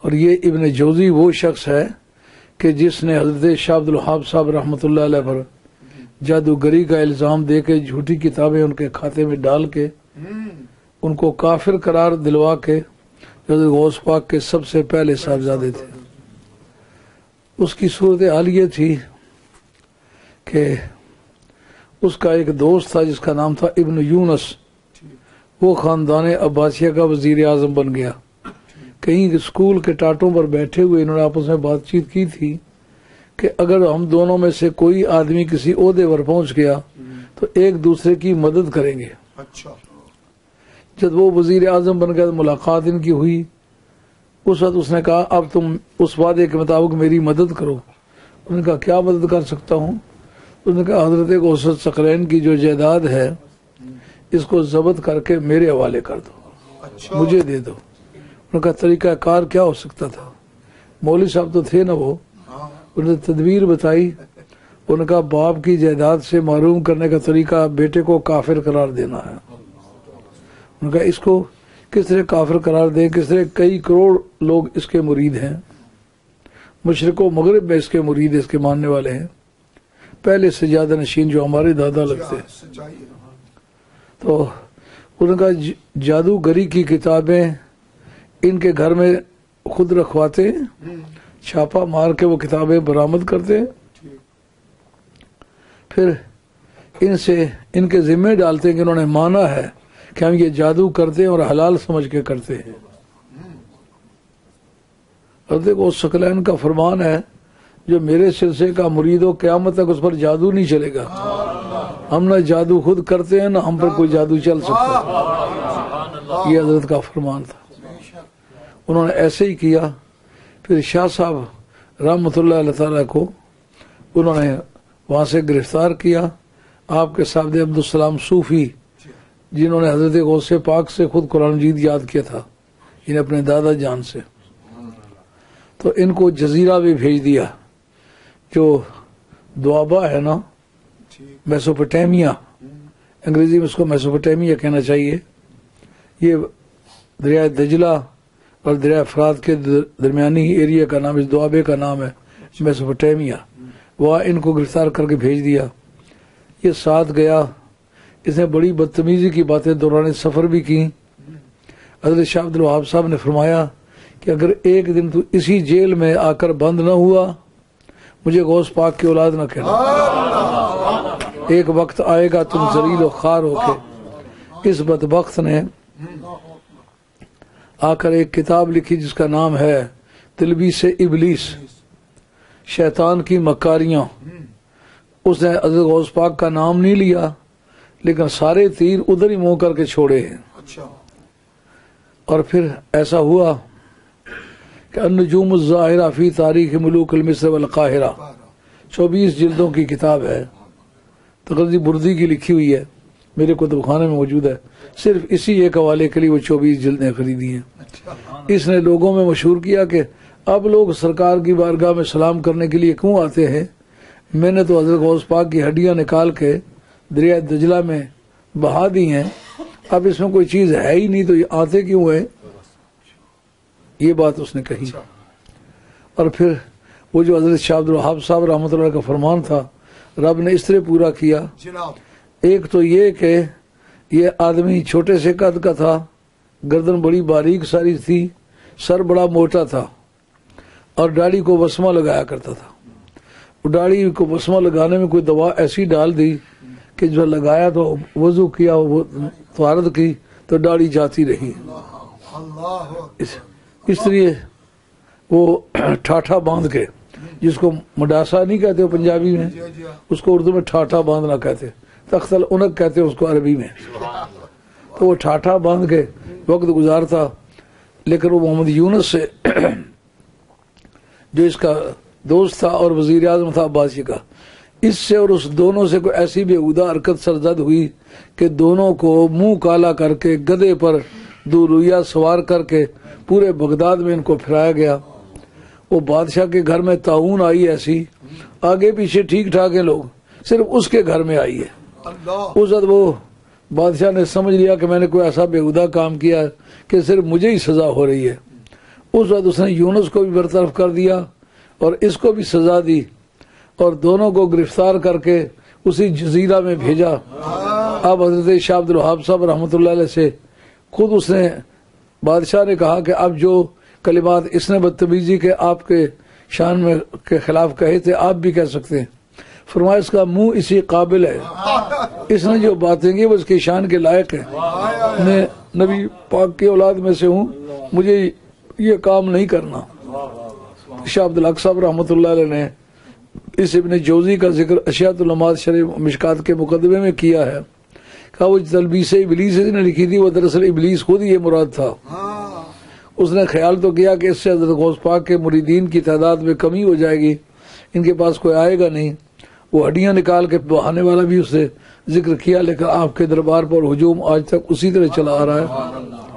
اور یہ ابن جوزی وہ شخص ہے کہ جس نے حضرت شاہ عبد الوہاب صاحب رحمۃ اللہ علیہ پر جادوگری کا الزام دے کے جھوٹی کتابیں ان کے کھاتے میں ڈال کے ان کو کافر قرار دلوا کے حضرت غوث پاک کے سب سے پہلے صاحبزادے تھے. اس کی صورتحال یہ تھی کہ اس کا ایک دوست تھا جس کا نام تھا ابن یونس. وہ خاندان عباسیہ کا وزیر اعظم بن گیا. کہیں اسکول کے ٹاٹوں پر بیٹھے ہوئے انہوں نے آپس میں بات چیت کی تھی کہ اگر ہم دونوں میں سے کوئی آدمی کسی عہدے پر پہنچ گیا تو ایک دوسرے کی مدد کریں گے. جب وہ وزیر اعظم بن گیا تو ملاقات ان کی ہوئی. اس وقت اس نے کہا اب تم اس وعدے کے مطابق میری مدد کرو. انہوں نے کہا کیا مدد کر سکتا ہوں؟ انہوں نے کہا حضرت غوث ثقلین کی جو جائیداد ہے اس کو ضبط کر کے میرے حوالے کر دو، مجھے دے دو. انہوں نے کہا طریقہ کار کیا ہو سکتا تھا؟ مولوی صاحب تو تھے نا وہ. انہوں نے تدبیر بتائی. انہوں نے کہا باپ کی جائیداد سے محروم کرنے کا طریقہ بیٹے کو کافر قرار دینا ہے. انہوں نے کہا اس کو کس طرح کافر قرار دیں؟ کس طرح کئی کروڑ لوگ اس کے مرید ہیں، مشرق و مغرب میں اس کے مرید اس کے ماننے والے ہیں، پہلے سجادہ نشین جو ہمارے دادا لگتے ہیں. تو انہوں نے کہا جادوگری کی کتابیں ان کے گھر میں خود رکھواتے ہیں، چھاپا مار کے وہ کتابیں برآمد کرتے ہیں، پھر ان سے ان کے ذمہ ڈالتے ہیں کہ انہوں نے مانا ہے کہ ہم یہ جادو کرتے ہیں اور حلال سمجھ کے کرتے ہیں. اور دیکھو ثقلین کا فرمان ہے جو میرے سلسلے کا مرید ہو قیامت تک اس پر جادو نہیں چلے گا. ہم نہ جادو خود کرتے ہیں نہ ہم پر کوئی جادو چل سکتا ہے. یہ حضرت کا فرمان تھا. انہوں نے ایسے ہی کیا. پھر شاہ صاحب رحمۃ اللہ علیہ تعالیٰ کو انہوں نے وہاں سے گرفتار کیا. آپ کے صاحب عبدالسلام صوفی جنہوں نے حضرت غوث پاک سے خود قرآن مجید یاد کیا تھا، انہیں اپنے دادا جان سے، تو ان کو جزیرہ بھی بھیج دیا جو دوابا ہے نا، میسوپوٹیمیا، انگریزی میں اس کو میسوپوٹیمیا کہنا چاہیے. یہ دریائے دجلہ اور دریائے فرات کے درمیانی ایریا کا نام، اس دوابے کا نام ہے میسوپوٹیمیا. وہاں ان کو گرفتار کر کے بھیج دیا. یہ ساتھ گیا. اس نے بڑی بدتمیزی کی باتیں دوران سفر بھی کی. حضرت شاہ عبد الوہاب صاحب نے فرمایا کہ اگر ایک دن تو اسی جیل میں آ کر بند نہ ہوا مجھے غوث پاک کی اولاد نہ کہنا. ایک وقت آئے گا تم ذلیل و خوار ہو کے. اس بدبخت نے آ کر ایک کتاب لکھی جس کا نام ہے تلبیس ابلیس، شیطان کی مکاریاں. اس نے حضرت غوث پاک کا نام نہیں لیا لیکن سارے تیر ادھر ہی منہ کر کے چھوڑے ہیں. اور پھر ایسا ہوا کہ النجوم الظاہرہ فی تاریخ ملوک المصر والقاہرہ 24 جلدوں کی کتاب ہے. تقریباً بردی کی لکھی ہوئی ہے، میرے کتب خانے میں موجود ہے. صرف اسی ایک حوالے کے لیے وہ 24 جلدیں خریدی ہیں. اس نے لوگوں میں مشہور کیا کہ اب لوگ سرکار کی بارگاہ میں سلام کرنے کے لیے کیوں آتے ہیں؟ میں نے تو حضرت غوث پاک کی ہڈیاں نکال کے دریائے دجلہ میں بہا دی ہیں. اب اس میں کوئی چیز ہے ہی نہیں تو یہ آتے کیوں ہیں؟ یہ بات اس نے کہی. اور پھر وہ جو حضرت شاہ عبد الوہاب صاحب رحمۃ اللہ کا فرمان تھا رب نے اس طرح پورا کیا. ایک تو یہ کہ یہ آدمی چھوٹے سے قد کا تھا، گردن بڑی باریک ساری تھی، سر بڑا موٹا تھا اور داڑھی کو وسمہ لگایا کرتا تھا. وہ داڑھی کو وسمہ لگانے میں کوئی دوا ایسی ڈال دی کہ جو لگایا تو وضو کیا، طہارت کی تو داڑھی جاتی رہی. اس لیے وہ ٹھاٹھا باندھ کے، جس کو مڈاسا نہیں کہتے وہ پنجابی میں، اس کو اردو میں ٹھاٹھا باندھنا کہتے، تخت العنق کہتے اس کو عربی میں. تو وہ ٹھاٹھا باندھ کے وقت گزارتا. لیکن وہ محمد یونس سے جو اس کا دوست تھا اور وزیر اعظم تھا عباسی کا، اس سے اور اس دونوں سے کوئی ایسی بےہودہ حرکت سرزد ہوئی کہ دونوں کو منہ کالا کر کے گدھے پر دورویا سوار کر کے پورے بغداد میں ان کو پھرایا گیا. وہ بادشاہ کے گھر میں طاعون آئی ایسی، آگے پیچھے ٹھیک ٹھاک ہیں لوگ، صرف اس کے گھر میں آئی ہے. اس وقت وہ بادشاہ نے سمجھ لیا کہ میں نے کوئی ایسا بےہودہ کام کیا کہ صرف مجھے ہی سزا ہو رہی ہے. اس وقت اس نے یونس کو بھی برطرف کر دیا اور اس کو بھی سزا دی اور دونوں کو گرفتار کر کے اسی جزیرہ میں بھیجا۔ اب حضرت شاہ عبد الوہاب صاحب رحمۃ اللہ علیہ سے خود اس نے بادشاہ نے کہا کہ اب جو کلمات اس نے بدتمیزی کے آپ کے شان میں کے خلاف کہے تھے آپ بھی کہہ سکتے ہیں۔ فرمایا اس کا منہ اسی قابل ہے، اس نے جو باتیں کی وہ اس کی شان کے لائق ہے۔ میں نبی پاک کی اولاد میں سے ہوں، مجھے یہ کام نہیں کرنا۔ شاہ عبد الحق صاحب رحمۃ اللہ علیہ نے اس ابن جوزی کا ذکر اشیاۃ العلمات شرح مشکات کے مقدمے میں کیا ہے، کہا وہ تلبیس ابلیس نے لکھی تھی، وہ دراصل ابلیس خود یہ مراد تھا۔ اس نے خیال تو کیا کہ اس سے حضرت غوث پاک کے مریدین کی تعداد میں کمی ہو جائے گی، ان کے پاس کوئی آئے گا نہیں، وہ ہڈیاں نکال کے بہانے والا بھی اس سے ذکر کیا، لیکن آپ کے دربار پر ہجوم آج تک اسی طرح چلا آ رہا ہے۔